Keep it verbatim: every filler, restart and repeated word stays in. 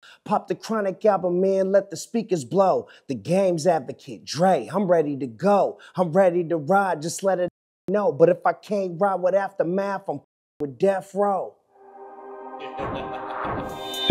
Pop the Chronic album, man, let the speakers blow. The game's advocate, Dre, I'm ready to go. I'm ready to ride, just let it know. But if I can't ride with Aftermath, I'm with Death Row.